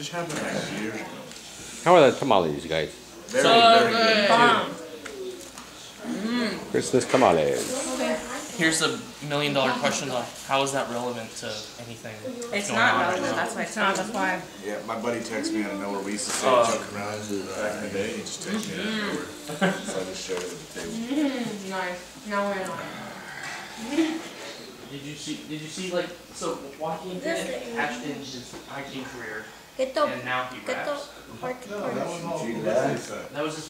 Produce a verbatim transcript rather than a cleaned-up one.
Just happened like years ago. How are the tamales, you guys? Very, So very good. good. Mm. Christmas tamales. Okay. Here's a million dollar question though. How is that relevant to anything? It's going not on relevant, right now? that's why it's not, that's why. Yeah, my buddy texted me out of nowhere. We used to say Uh, joke around back in the day. He just texted me out of nowhere. So I just showed it at the table. Mm, nice. Now we're not. Did you see? Did you see like so Joaquin did hatched in his hiking career, Get the, and now he get the raps. pork No, that first. wasn't all. That was his